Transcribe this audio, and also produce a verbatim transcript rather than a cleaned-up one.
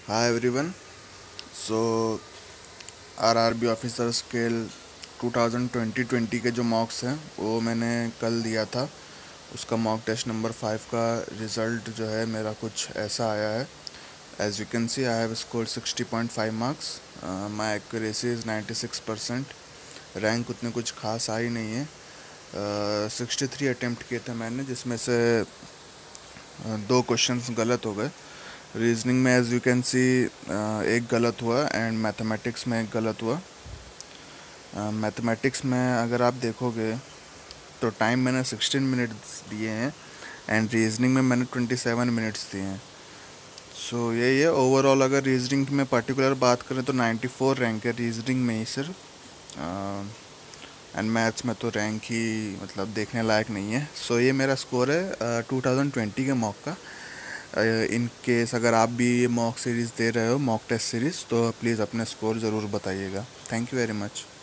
हाय everyone. So RRB officer scale twenty twenty के जो मॉक्स हैं वो मैंने कल दिया था। उसका मॉक टेस्ट नंबर फाइव का रिज़ल्ट जो है मेरा कुछ ऐसा आया है। As you can see I have scored sixty point five marks. My accuracy is ninety six percent. Rank उतने कुछ खास आई नहीं है। सिक्सटी थ्री अटैम्प्ट किए थे मैंने, जिसमें से uh, दो क्वेश्चंस गलत हो गए। रीजनिंग में एज यू कैन सी एक गलत हुआ एंड मैथमेटिक्स में एक गलत हुआ। मैथमेटिक्स uh, में अगर आप देखोगे तो टाइम मैंने सिक्सटीन मिनट्स दिए हैं एंड रीजनिंग में मैंने ट्वेंटी सेवन मिनट्स दिए हैं। सो so, यही है ओवरऑल। अगर रीजनिंग में पर्टिकुलर बात करें तो नाइन्टी फोर रैंक है रीजनिंग में ही सिर्फ। एंड मैथ्स में तो रैंक ही मतलब देखने लायक नहीं है। सो so, ये मेरा स्कोर है टू थाउजेंड ट्वेंटी के मॉक का। इन केस अगर आप भी ये मॉक सीरीज़ दे रहे हो, मॉक टेस्ट सीरीज़, तो प्लीज़ अपने स्कोर ज़रूर बताइएगा। Thank you very much.